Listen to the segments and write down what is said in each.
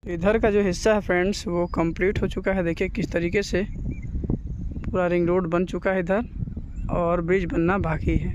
इधर का जो हिस्सा है फ्रेंड्स वो कंप्लीट हो चुका है। देखिए किस तरीके से पूरा रिंग रोड बन चुका है इधर, और ब्रिज बनना बाकी है।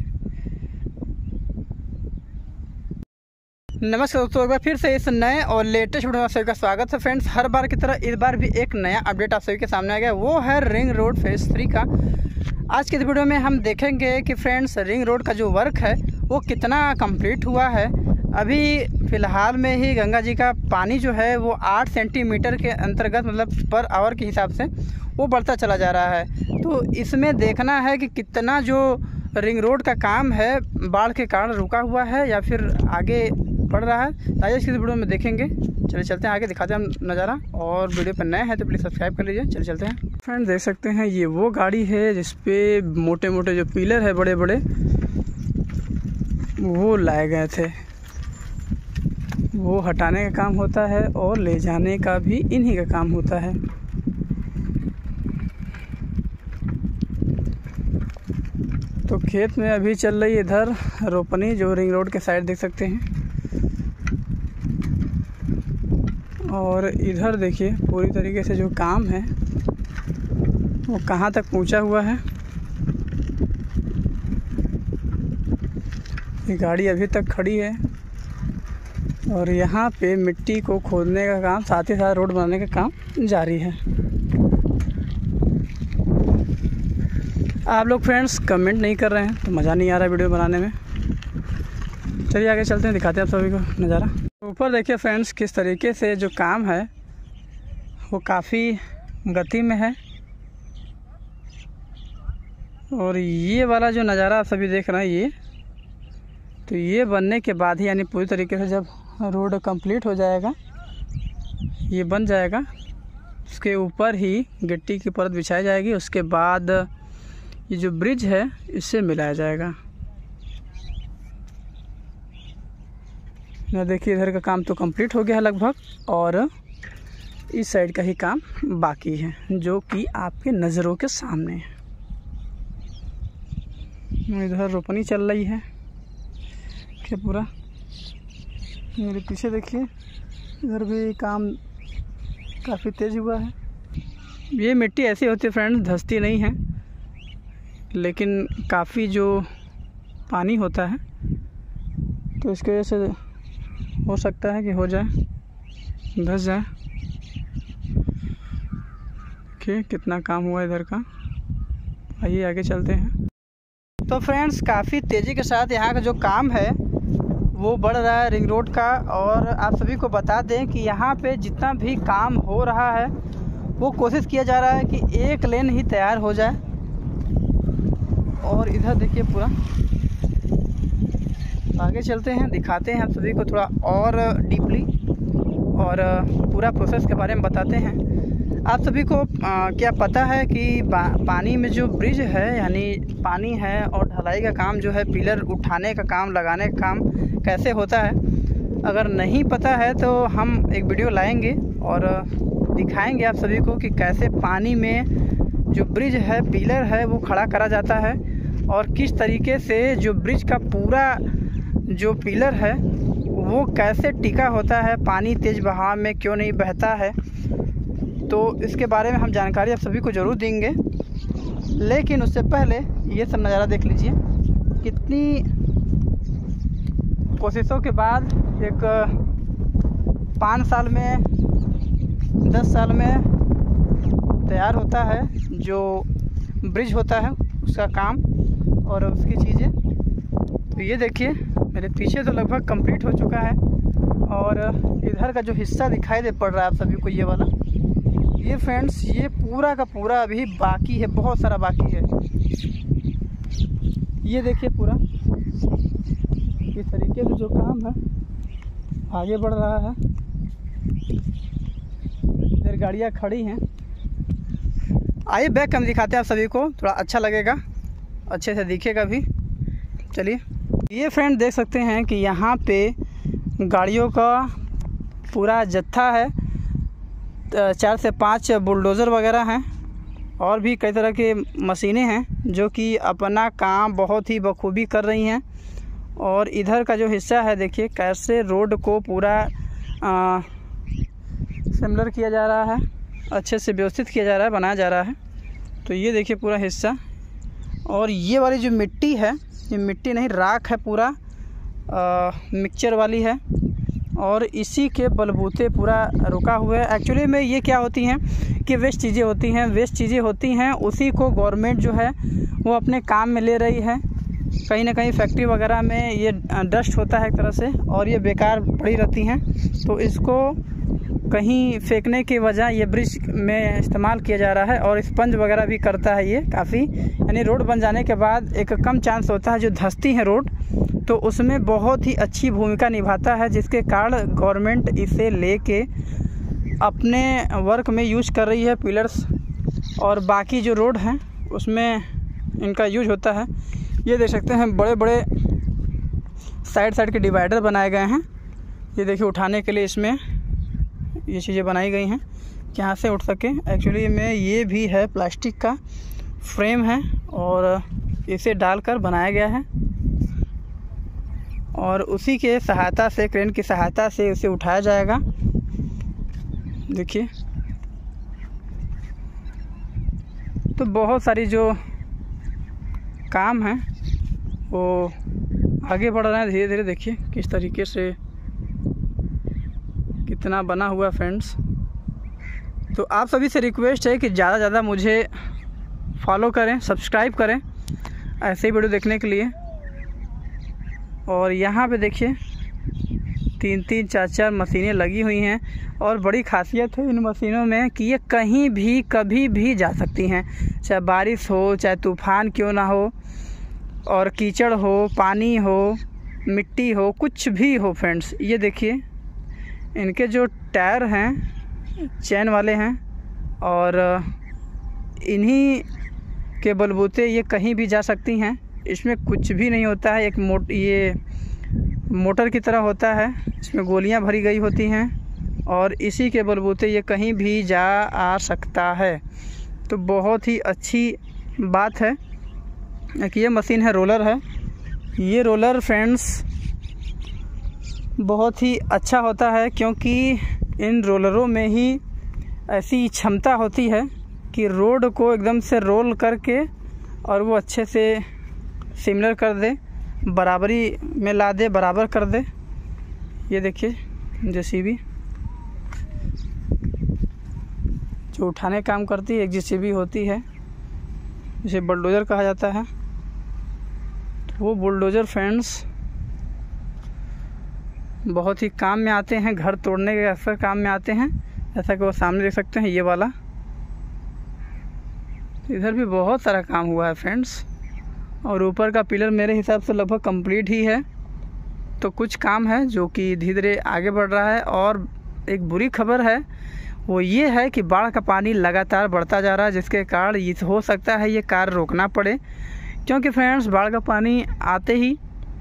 नमस्कार दोस्तों, एक बार फिर से इस नए और लेटेस्ट वीडियो में आप सभी का स्वागत है। फ्रेंड्स, हर बार की तरह इस बार भी एक नया अपडेट आप सभी के सामने आ गया, वो है रिंग रोड फेज़ 3 का। आज के इस वीडियो में हम देखेंगे कि फ्रेंड्स रिंग रोड का जो वर्क है वो कितना कंप्लीट हुआ है। अभी फ़िलहाल में ही गंगा जी का पानी जो है वो 8 सेंटीमीटर के अंतर्गत मतलब पर आवर के हिसाब से वो बढ़ता चला जा रहा है। तो इसमें देखना है कि कितना जो रिंग रोड का काम है बाढ़ के कारण रुका हुआ है या फिर आगे बढ़ रहा है। तो आज इस वीडियो में देखेंगे। चलिए चलते हैं, आगे दिखाते हैं हम नज़ारा। और वीडियो पर नए हैं तो प्लीज़ सब्सक्राइब कर लीजिए। चलिए चलते हैं। फ्रेंड देख सकते हैं ये वो गाड़ी है जिसपे मोटे मोटे जो पिलर है बड़े बड़े वो लाए गए थे, वो हटाने का काम होता है और ले जाने का भी इन्हीं का काम होता है। तो खेत में अभी चल रही इधर रोपनी, जो रिंग रोड के साइड देख सकते हैं। और इधर देखिए पूरी तरीके से जो काम है वो कहाँ तक पहुँचा हुआ है। ये गाड़ी अभी तक खड़ी है और यहाँ पे मिट्टी को खोदने का काम, साथ ही साथ रोड बनाने का काम जारी है। आप लोग फ्रेंड्स कमेंट नहीं कर रहे हैं तो मज़ा नहीं आ रहा वीडियो बनाने में। चलिए आगे चलते हैं, दिखाते हैं आप सभी को नज़ारा। ऊपर देखिए फ्रेंड्स किस तरीके से जो काम है वो काफ़ी गति में है। और ये वाला जो नज़ारा आप सभी देख रहे हैं ये बनने के बाद ही, यानी पूरी तरीके से जब रोड कंप्लीट हो जाएगा, ये बन जाएगा, उसके ऊपर ही गिट्टी की परत बिछाई जाएगी। उसके बाद ये जो ब्रिज है इससे मिलाया जाएगा। ना देखिए इधर का काम तो कंप्लीट हो गया है लगभग, और इस साइड का ही काम बाकी है जो कि आपके नज़रों के सामने है। इधर रोपनी चल रही है क्या पूरा, मेरे पीछे देखिए इधर भी काम काफ़ी तेज़ हुआ है। ये मिट्टी ऐसी होती है फ्रेंड्स, धंसती नहीं है, लेकिन काफ़ी जो पानी होता है तो इसकी वजह से हो सकता है कि हो जाए, धंस जाए। देखिए कितना काम हुआ इधर का। आइए आगे चलते हैं। तो फ्रेंड्स काफ़ी तेज़ी के साथ यहाँ का जो काम है वो बढ़ रहा है रिंग रोड का। और आप सभी को बता दें कि यहाँ पे जितना भी काम हो रहा है वो कोशिश किया जा रहा है कि एक लेन ही तैयार हो जाए। और इधर देखिए पूरा, आगे चलते हैं, दिखाते हैं आप सभी को थोड़ा और डीपली और पूरा प्रोसेस के बारे में बताते हैं। आप सभी को क्या पता है कि पानी में जो ब्रिज है, यानी पानी है और ढलाई का काम जो है, पिलर उठाने का काम, लगाने का काम कैसे होता है? अगर नहीं पता है तो हम एक वीडियो लाएंगे और दिखाएंगे आप सभी को कि कैसे पानी में जो ब्रिज है, पिलर है, वो खड़ा करा जाता है और किस तरीके से जो ब्रिज का पूरा जो पिलर है वो कैसे टिका होता है, पानी तेज़ बहाव में क्यों नहीं बहता है। तो इसके बारे में हम जानकारी आप सभी को ज़रूर देंगे, लेकिन उससे पहले ये सब नज़ारा देख लीजिए। कितनी कोशिशों के बाद एक 5 साल में 10 साल में तैयार होता है जो ब्रिज होता है, उसका काम और उसकी चीज़ें। तो ये देखिए मेरे पीछे तो लगभग कंप्लीट हो चुका है। और इधर का जो हिस्सा दिखाई दे पड़ रहा है आप सभी को, ये वाला, ये फ्रेंड्स ये पूरा का पूरा अभी बाकी है, बहुत सारा बाकी है। ये देखिए पूरा इस तरीके से जो काम है आगे बढ़ रहा है। इधर गाड़ियाँ खड़ी हैं। आइए बैक हम दिखाते हैं आप सभी को, थोड़ा अच्छा लगेगा, अच्छे से दिखेगा भी। चलिए, ये फ्रेंड देख सकते हैं कि यहाँ पे गाड़ियों का पूरा जत्था है। 4 से 5 बुलडोज़र वगैरह हैं और भी कई तरह के मशीनें हैं जो कि अपना काम बहुत ही बखूबी कर रही हैं। और इधर का जो हिस्सा है देखिए कैसे रोड को पूरा सिमिलर किया जा रहा है, अच्छे से व्यवस्थित किया जा रहा है, बनाया जा रहा है। तो ये देखिए पूरा हिस्सा, और ये वाली जो मिट्टी है, ये मिट्टी नहीं राख है, पूरा मिक्सचर वाली है, और इसी के बलबूते पूरा रुका हुआ है। एक्चुअली में ये क्या होती हैं कि वेस्ट चीज़ें होती हैं, उसी को गवर्नमेंट जो है वो अपने काम में ले रही है। कहीं ना कहीं फैक्ट्री वगैरह में ये डस्ट होता है एक तरह से, और ये बेकार पड़ी रहती हैं, तो इसको कहीं फेंकने की वजह ये ब्रिज में इस्तेमाल किया जा रहा है। और स्पंज वगैरह भी करता है ये काफ़ी, यानी रोड बन जाने के बाद एक कम चांस होता है जो धंसती है रोड, तो उसमें बहुत ही अच्छी भूमिका निभाता है, जिसके कारण गवर्नमेंट इसे लेके अपने वर्क में यूज कर रही है। पिलर्स और बाकी जो रोड हैं उसमें इनका यूज होता है। ये देख सकते हैं बड़े बड़े साइड के डिवाइडर बनाए गए हैं। ये देखिए उठाने के लिए इसमें ये चीज़ें बनाई गई हैं कि यहाँ से उठ सके। एक्चुअली में ये भी है प्लास्टिक का फ्रेम है, और इसे डालकर बनाया गया है, और उसी के सहायता से, क्रेन की सहायता से उसे उठाया जाएगा। देखिए, तो बहुत सारी जो काम है वो आगे बढ़ रहा है धीरे धीरे। देखिए किस तरीके से कितना बना हुआ फ्रेंड्स। तो आप सभी से रिक्वेस्ट है कि ज़्यादा से ज़्यादा मुझे फॉलो करें, सब्सक्राइब करें ऐसे ही वीडियो देखने के लिए। और यहाँ पे देखिए 3-3, 4-4 मशीनें लगी हुई हैं, और बड़ी खासियत है इन मशीनों में कि ये कहीं भी कभी भी जा सकती हैं, चाहे बारिश हो, चाहे तूफ़ान क्यों ना हो, और कीचड़ हो, पानी हो, मिट्टी हो, कुछ भी हो फ्रेंड्स। ये देखिए इनके जो टायर हैं चैन वाले हैं, और इन्हीं के बलबूते ये कहीं भी जा सकती हैं। इसमें कुछ भी नहीं होता है, ये मोटर की तरह होता है, इसमें गोलियां भरी गई होती हैं, और इसी के बलबूते ये कहीं भी जा आ सकता है। तो बहुत ही अच्छी बात है कि ये मशीन है, रोलर है। ये रोलर फ्रेंड्स बहुत ही अच्छा होता है, क्योंकि इन रोलरों में ही ऐसी क्षमता होती है कि रोड को एकदम से रोल करके और वो अच्छे से सिमिलर कर दे, बराबरी में ला दे, बराबर कर दे। ये देखिए जेसीबी जो उठाने काम करती है, एक जेसीबी होती है जिसे बुलडोज़र कहा जाता है। तो वो बुलडोज़र फ्रेंड्स बहुत ही काम में आते हैं, घर तोड़ने के अक्सर काम में आते हैं, जैसा कि वो सामने देख सकते हैं ये वाला। इधर भी बहुत सारा काम हुआ है फ्रेंड्स, और ऊपर का पिलर मेरे हिसाब से लगभग कंप्लीट ही है। तो कुछ काम है जो कि धीरे धीरे आगे बढ़ रहा है। और एक बुरी खबर है वो ये है कि बाढ़ का पानी लगातार बढ़ता जा रहा है, जिसके कारण ये हो सकता है ये कार्य रोकना पड़े, क्योंकि फ्रेंड्स बाढ़ का पानी आते ही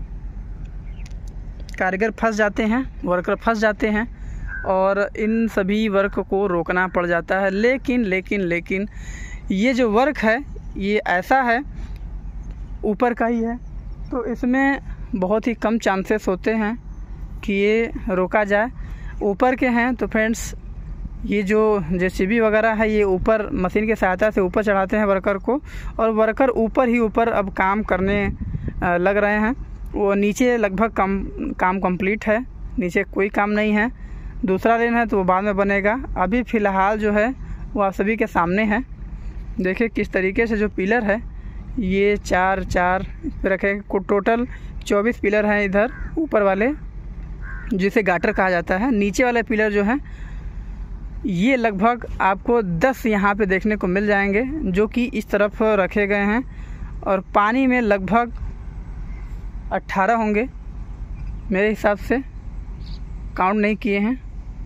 कारीगर फंस जाते हैं, वर्कर फंस जाते हैं, और इन सभी वर्क को रोकना पड़ जाता है। लेकिन ये जो वर्क है ये ऐसा है, ऊपर का ही है, तो इसमें बहुत ही कम चांसेस होते हैं कि ये रोका जाए। ऊपर के हैं तो फ्रेंड्स ये जो जेसीबी वगैरह है ये ऊपर मशीन की सहायता से ऊपर चढ़ाते हैं वर्कर को, और वर्कर ऊपर ही ऊपर अब काम करने लग रहे हैं। वो नीचे लगभग काम कंप्लीट है, नीचे कोई काम नहीं है। दूसरा लेन है तो वो बाद में बनेगा। अभी फ़िलहाल जो है वो आप सभी के सामने है। देखिए किस तरीके से जो पिलर है ये 4 रखे, टोटल 24 पिलर हैं इधर ऊपर वाले, जिसे गाटर कहा जाता है। नीचे वाले पिलर जो हैं ये लगभग आपको 10 यहाँ पे देखने को मिल जाएंगे, जो कि इस तरफ रखे गए हैं, और पानी में लगभग 18 होंगे मेरे हिसाब से, काउंट नहीं किए हैं।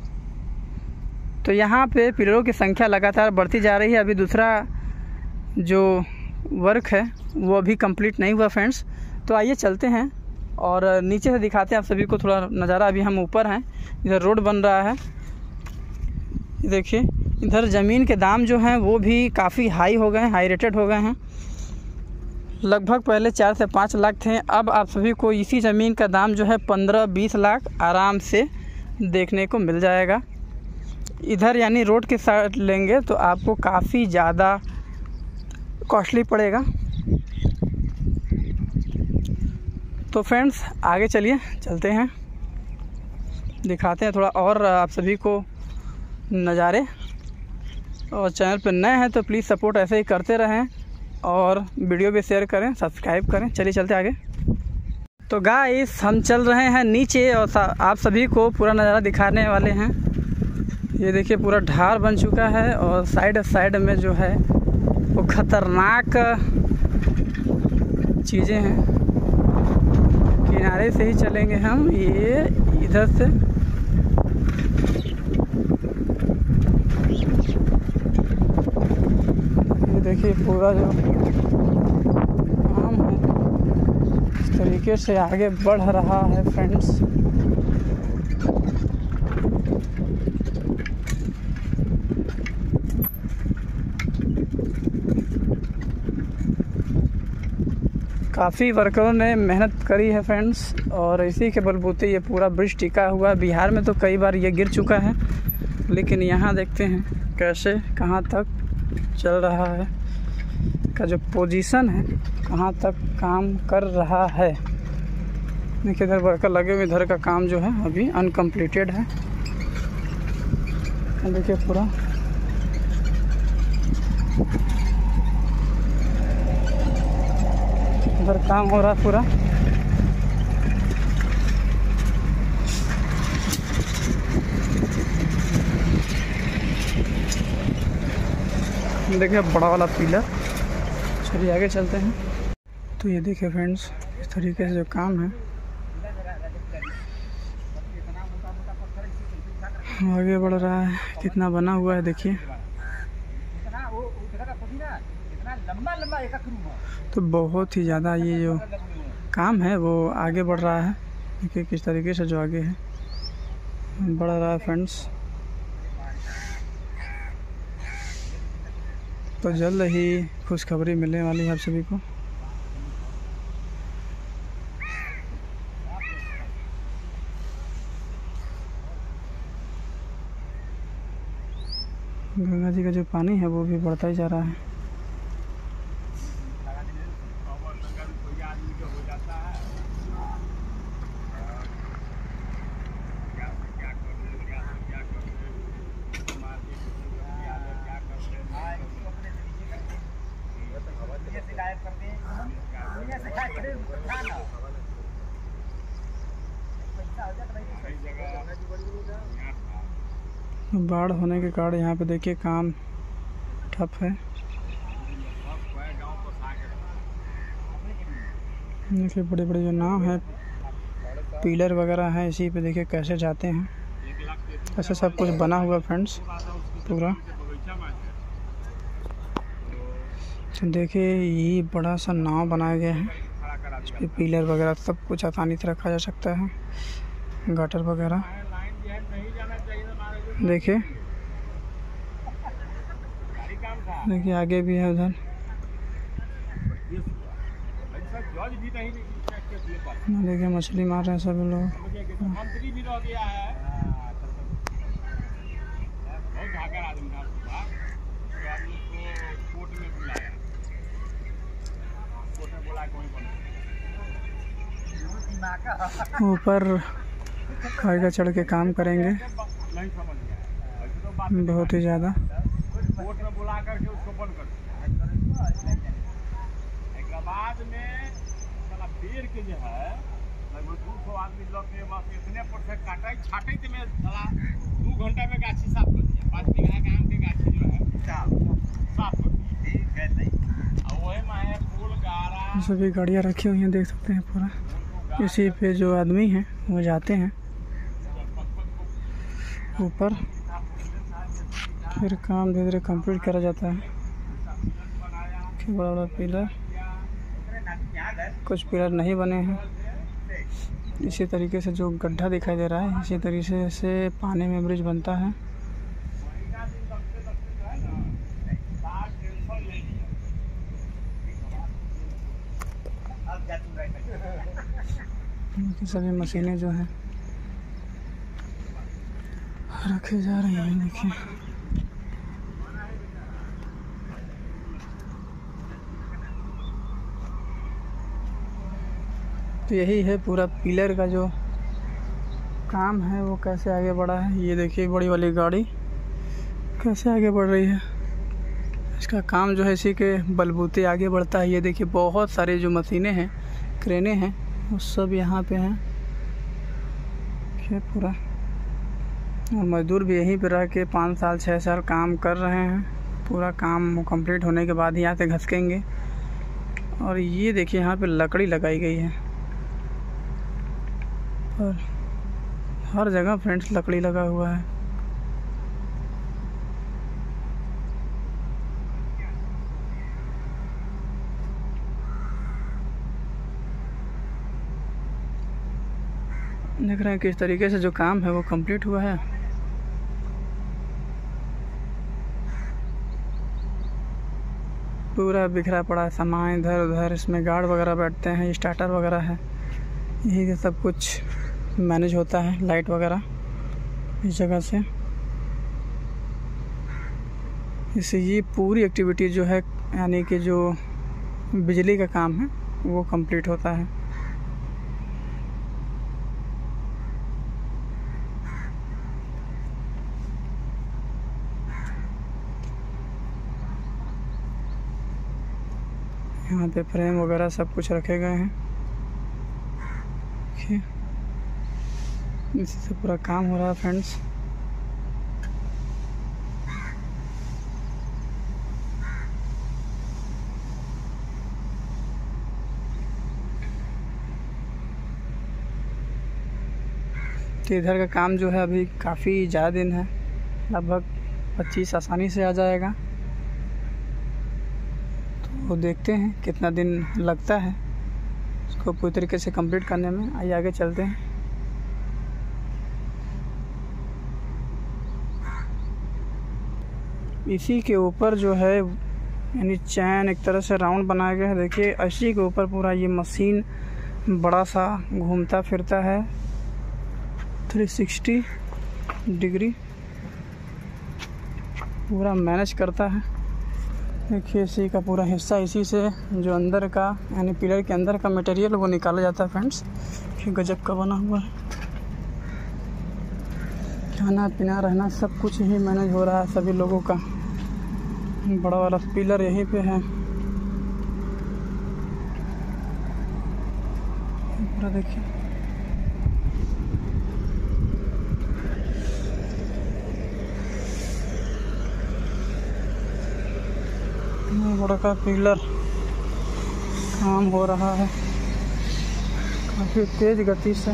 तो यहाँ पे पिलरों की संख्या लगातार बढ़ती जा रही है। अभी दूसरा जो वर्क है वो अभी कंप्लीट नहीं हुआ फ्रेंड्स। तो आइए चलते हैं और नीचे से दिखाते हैं आप सभी को थोड़ा नज़ारा। अभी हम ऊपर हैं, इधर रोड बन रहा है। देखिए इधर ज़मीन के दाम जो हैं वो भी काफ़ी हाई हो गए हैं, हाई रेटेड हो गए हैं। लगभग पहले 4 से 5 लाख थे, अब आप सभी को इसी ज़मीन का दाम जो है 15-20 लाख आराम से देखने को मिल जाएगा। इधर यानी रोड के साइड लेंगे तो आपको काफ़ी ज़्यादा कॉस्टली पड़ेगा। तो फ्रेंड्स आगे चलते हैं, दिखाते हैं थोड़ा और आप सभी को नज़ारे। और चैनल पर नए हैं तो प्लीज़ सपोर्ट ऐसे ही करते रहें और वीडियो भी शेयर करें, सब्सक्राइब करें। चलिए चलते आगे। तो गाइस हम चल रहे हैं नीचे और आप सभी को पूरा नज़ारा दिखाने वाले हैं। ये देखिए पूरा ढार बन चुका है और साइड में जो है वो खतरनाक चीज़ें हैं। किनारे से ही चलेंगे हम, ये इधर से ये देखिए पूरा जो काम है इस तरीके से आगे बढ़ रहा है फ्रेंड्स। काफ़ी वर्करों ने मेहनत करी है फ्रेंड्स और इसी के बलबूते ये पूरा ब्रिज टिका हुआ है। बिहार में तो कई बार ये गिर चुका है, लेकिन यहाँ देखते हैं कैसे कहाँ तक चल रहा है, का जो पोजीशन है कहाँ तक काम कर रहा है। देखिए इधर वर्कर लगे हुए, इधर का काम जो है अभी अनकम्प्लीटेड है। देखिए पूरा इधर काम हो रहा है पूरा। देखिए बड़ा वाला पिलर। चलिए आगे चलते हैं। तो ये देखिए फ्रेंड्स इस तरीके से जो काम है आगे बढ़ रहा है। कितना बना हुआ है देखिए। तो बहुत ही ज़्यादा ये जो काम है वो आगे बढ़ रहा है। देखिए किस तरीके से जो आगे है बढ़ रहा है फ्रेंड्स। तो जल्द ही खुशखबरी मिलने वाली है आप सभी को। गंगा जी का जो पानी है वो भी बढ़ता ही जा रहा है। बाढ़ होने के कारण यहाँ पे देखिए काम ठप है। देखिए बड़े बड़े जो नाव हैं, पिलर वगैरह हैं, इसी पे देखिए कैसे जाते हैं। ऐसा सब कुछ बना हुआ फ्रेंड्स पूरा। तो देखिए ये बड़ा सा नाव बनाया गया है, इस पे पिलर वगैरह सब कुछ आसानी से रखा जा सकता है, गाटर वगैरह। देखिए देखिए आगे भी है उधर। देखिए मछली मार रहे हैं सभी लोग। ऊपर खाएगा चढ़ के काम करेंगे बहुत ही ज़्यादा। बाद में पेड़ के जो है लगभग 200 आदमी लोग के बस इतने परसेंट काटा छाटे थे में 2 घंटा में गाछी साफ कर दिया। 5 बीघा के आम के गाछी जो है साफ कर दी। ठीक है नहीं और वही में फूल गारा सभी गाड़ियाँ रखी हुई हैं, देख सकते हैं पूरा। इसी पे जो आदमी हैं वो जाते हैं ऊपर, फिर काम धीरे धीरे कंप्लीट करा जाता है। बड़ा बड़ा पिलर, कुछ पिलर नहीं बने हैं। इसी तरीके से जो गड्ढा दिखाई दे रहा है, इसी तरीके से पानी में ब्रिज बनता है। सभी मशीनें जो हैं रखे जा रहे हैं। देखिए तो यही है पूरा पिलर का जो काम है वो कैसे आगे बढ़ा है। ये देखिए बड़ी वाली गाड़ी कैसे आगे बढ़ रही है। इसका काम जो है इसी के बलबूते आगे बढ़ता है। ये देखिए बहुत सारे जो मशीनें हैं, क्रेनें हैं, वो सब यहाँ पे हैं पूरा। और मजदूर भी यहीं पे रह के 5 साल 6 साल काम कर रहे हैं। पूरा काम कंप्लीट होने के बाद यहाँ से घसकेंगे। और ये देखिए यहाँ पे लकड़ी लगाई गई है और हर जगह फ्रेंड्स लकड़ी लगा हुआ है। देख रहे हैं किस तरीके से जो काम है वो कंप्लीट हुआ है। पूरा बिखरा पड़ा है सामान इधर उधर। इसमें गार्ड वगैरह बैठते हैं, स्टार्टर वगैरह है, यही से सब कुछ मैनेज होता है। लाइट वगैरह इस जगह से, इससे ये पूरी एक्टिविटी जो है यानी कि जो बिजली का काम है वो कंप्लीट होता है। यहाँ पे फ्रेम वगैरह सब कुछ रखे गए हैं। इसी से पूरा काम हो रहा है फ्रेंड्स। तो इधर का काम जो है अभी काफ़ी ज़्यादा दिन है, लगभग 25 आसानी से आ जाएगा। तो देखते हैं कितना दिन लगता है इसको पूरी तरीके से कंप्लीट करने में। आइए आगे चलते हैं। इसी के ऊपर जो है यानी चैन एक तरह से राउंड बनाया गया है। देखिए इसी के ऊपर पूरा ये मशीन बड़ा सा घूमता फिरता है 360 डिग्री पूरा मैनेज करता है। देखिए इसी का पूरा हिस्सा, इसी से जो अंदर का यानी पिलर के अंदर का मटेरियल वो निकाला जाता है फ्रेंड्स। ये गजब का बना हुआ है। खाना पीना रहना सब कुछ यही मैनेज हो रहा है सभी लोगों का। बड़ा वाला पिलर यहीं पे है पूरा। देखिए बड़ा का पिलर काम हो रहा है काफ़ी तेज गति से।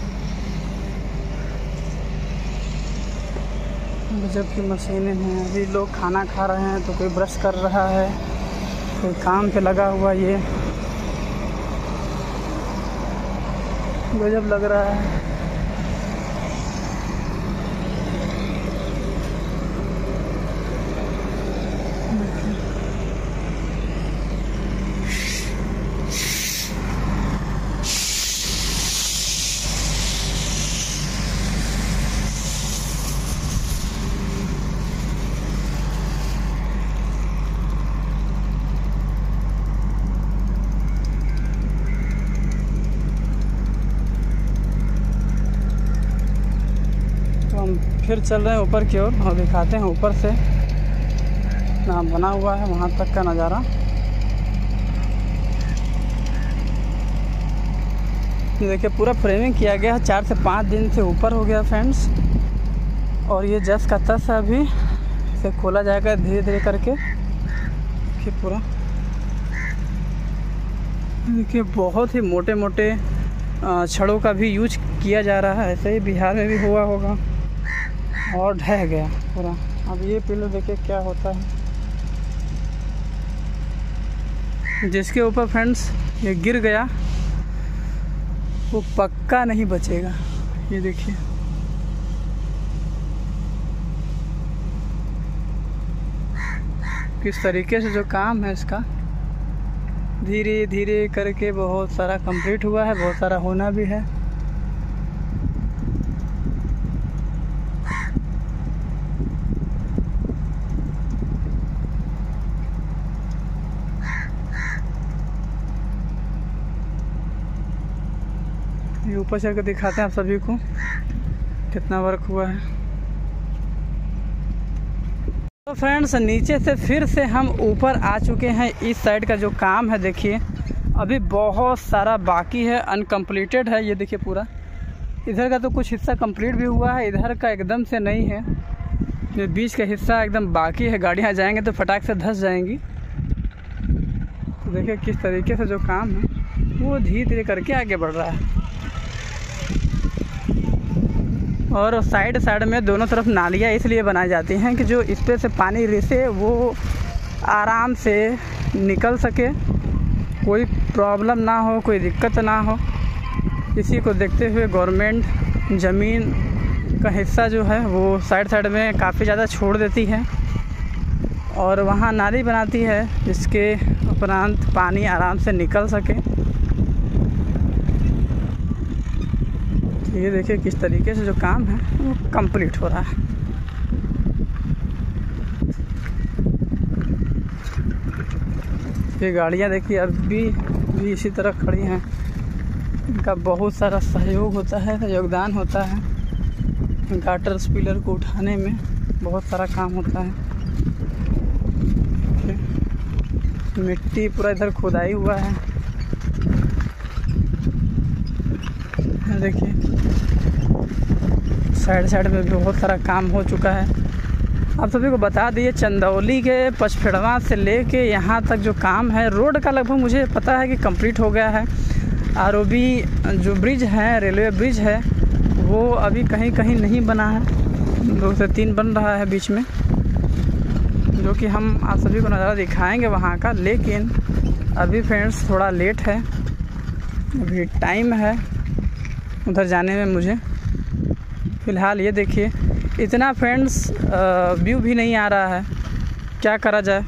गजब की मशीनें हैं। अभी लोग खाना खा रहे हैं तो कोई ब्रश कर रहा है, कोई काम पे लगा हुआ। ये गजब लग रहा है। फिर चल रहे हैं ऊपर की ओर और दिखाते हैं ऊपर से ना बना हुआ है वहाँ तक का नज़ारा। देखिए पूरा फ्रेमिंग किया गया है, 4 से 5 दिन से ऊपर हो गया फ्रेंड्स। और ये जस का तस अभी इसे खोला जाएगा धीरे धीरे करके। देखिए पूरा, देखिए बहुत ही मोटे मोटे छड़ों का भी यूज किया जा रहा है। ऐसे ही बिहार में भी हुआ होगा और ढह गया पूरा। अब ये पिलर देखिए क्या होता है, जिसके ऊपर फ्रेंड्स ये गिर गया वो पक्का नहीं बचेगा। ये देखिए किस तरीके से जो काम है इसका धीरे धीरे करके बहुत सारा कंप्लीट हुआ है, बहुत सारा होना भी है। ऊपर चढ़ कर दिखाते हैं आप सभी को कितना वर्क हुआ है। तो फ्रेंड्स नीचे से फिर से हम ऊपर आ चुके हैं। इस साइड का जो काम है देखिए अभी बहुत सारा बाकी है, अनकम्प्लीटेड है। ये देखिए पूरा इधर का तो कुछ हिस्सा कंप्लीट भी हुआ है, इधर का एकदम से नहीं है। ये बीच का हिस्सा एकदम बाकी है, गाड़ियाँ जाएंगे तो फटाक से धंस जाएंगी। तो देखिए किस तरीके से जो काम है वो धीरे धीरे करके आगे बढ़ रहा है। और साइड साइड में दोनों तरफ नालियाँ इसलिए बनाई जाती हैं कि जो इस पे से पानी रिसे वो आराम से निकल सके, कोई प्रॉब्लम ना हो, कोई दिक्कत ना हो। इसी को देखते हुए गवर्नमेंट ज़मीन का हिस्सा जो है वो साइड साइड में काफ़ी ज़्यादा छोड़ देती है और वहाँ नाली बनाती है जिसके उपरांत पानी आराम से निकल सके। ये देखिए किस तरीके से जो काम है वो कंप्लीट हो रहा है। ये गाड़ियाँ देखिए अभी भी इसी तरह खड़ी हैं। इनका बहुत सारा सहयोग होता है, योगदान होता है। गाटर स्पिलर को उठाने में बहुत सारा काम होता है। मिट्टी पूरा इधर खुदाई हुआ है। देखिए साइड साइड में भी बहुत सारा काम हो चुका है। आप सभी को बता दिए चंदौली के पचफेड़वा से लेके यहाँ तक जो काम है रोड का लगभग मुझे पता है कि कंप्लीट हो गया है। आरओबी जो ब्रिज है, रेलवे ब्रिज है, वो अभी कहीं कहीं नहीं बना है। 2 से 3 बन रहा है बीच में, जो कि हम आप सभी को नज़ारा दिखाएंगे वहाँ का। लेकिन अभी फ्रेंड्स थोड़ा लेट है, अभी टाइम है उधर जाने में मुझे। फ़िलहाल ये देखिए इतना फ्रेंड्स व्यू भी नहीं आ रहा है, क्या करा जाए।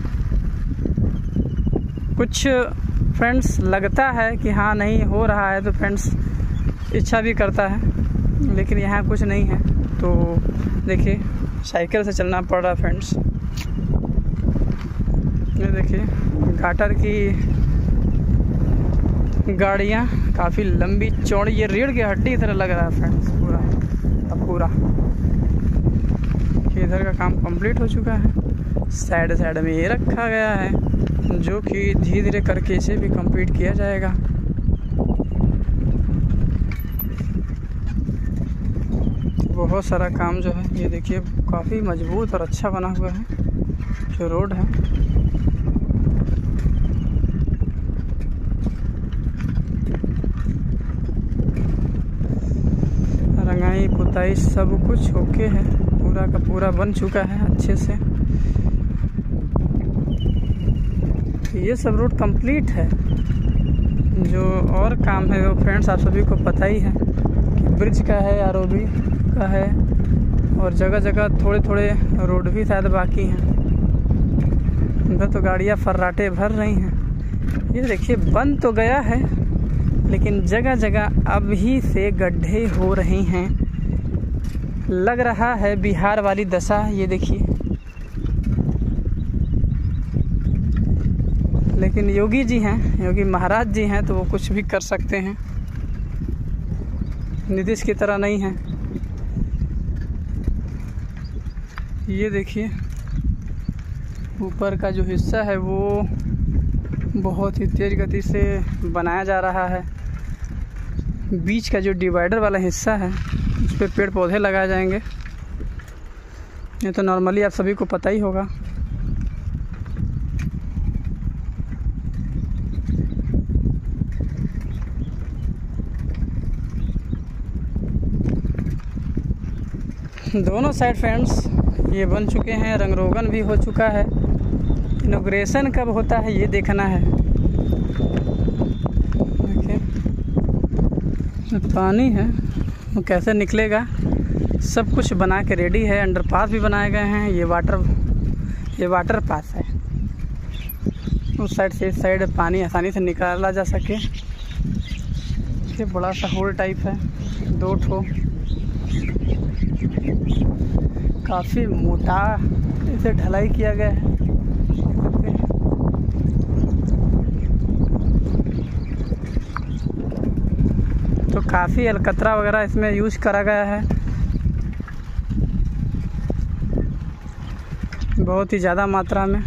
कुछ फ्रेंड्स लगता है कि हाँ नहीं हो रहा है, तो फ्रेंड्स इच्छा भी करता है, लेकिन यहाँ कुछ नहीं है। तो देखिए साइकिल से चलना पड़ रहा है फ्रेंड्स। ये देखिए गाटर की गाड़ियाँ काफ़ी लंबी चौड़ी, ये रीढ़ की हड्डी तरह लग रहा है फ्रेंड्स पूरा अब पूरा। इधर का काम कंप्लीट हो चुका है। साइड साइड में ये रखा गया है जो कि धीरे धीरे करके इसे भी कंप्लीट किया जाएगा। बहुत सारा काम जो है ये देखिए काफ़ी मजबूत और अच्छा बना हुआ है जो रोड है। रंगाई पुताई सब कुछ ओके है, पूरा का पूरा बन चुका है अच्छे से। ये सब रोड कंप्लीट है। जो और काम है वो फ्रेंड्स आप सभी को पता ही है कि ब्रिज का है, आरओबी का है, और जगह जगह थोड़े थोड़े रोड भी शायद बाकी हैं। उधर तो गाड़ियाँ फर्राटे भर रही हैं। ये देखिए बन तो गया है लेकिन जगह जगह अभी से गड्ढे हो रहे हैं। लग रहा है बिहार वाली दशा। ये देखिए, लेकिन योगी जी हैं, योगी महाराज जी हैं, तो वो कुछ भी कर सकते हैं, नीतीश की तरह नहीं है। ये देखिए ऊपर का जो हिस्सा है वो बहुत ही तेज़ गति से बनाया जा रहा है। बीच का जो डिवाइडर वाला हिस्सा है उस पर पेड़ पौधे लगाए जाएंगे। ये तो नॉर्मली आप सभी को पता ही होगा। दोनों साइड फ्रेंड्स ये बन चुके हैं, रंगरोगन भी हो चुका है। इनॉग्रेशन कब होता है ये देखना है। देखिए पानी है वो कैसे निकलेगा, सब कुछ बना के रेडी है। अंडरपास भी बनाए गए हैं। ये वाटर पास है, उस साइड से इस साइड पानी आसानी से निकाला जा सके। ये बड़ा सा होल टाइप है, 2 ठो, काफ़ी मोटा इसे ढलाई किया गया है। तो काफ़ी अलकतरा वगैरह इसमें यूज करा गया है, बहुत ही ज़्यादा मात्रा में,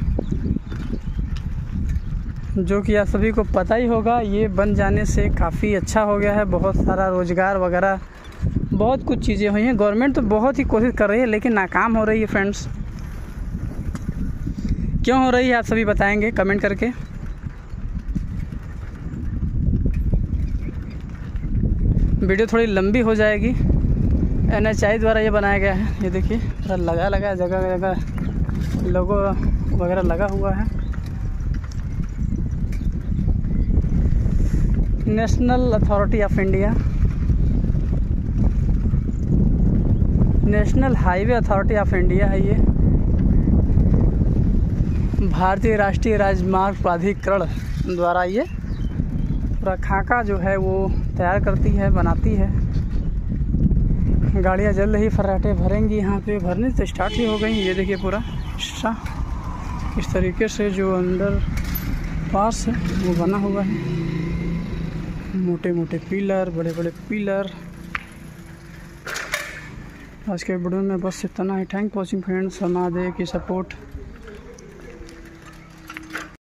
जो कि आप सभी को पता ही होगा। ये बन जाने से काफ़ी अच्छा हो गया है, बहुत सारा रोज़गार वगैरह बहुत कुछ चीज़ें हुई हैं। गवर्नमेंट तो बहुत ही कोशिश कर रही है लेकिन नाकाम हो रही है फ्रेंड्स। क्यों हो रही है आप सभी बताएंगे कमेंट करके। वीडियो थोड़ी लंबी हो जाएगी। NHI द्वारा ये बनाया गया है। ये देखिए पूरा लगा जगह जगह लोगो वगैरह लगा हुआ है। National authority of India, national highway authority of India है ये। भारतीय राष्ट्रीय राजमार्ग प्राधिकरण द्वारा ये पूरा खाका जो है वो तैयार करती है, बनाती है। गाड़ियाँ जल्द ही फर्राटे भरेंगी यहाँ पे, भरने से स्टार्ट ही हो गई। ये देखिए पूरा हिस्सा इस तरीके से जो अंडर पास है वो बना हुआ है, मोटे मोटे पिलर, बड़े बड़े पिलर। आज के वीडियो में बस इतना ही। Thank watching friends. महादेव की सपोर्ट।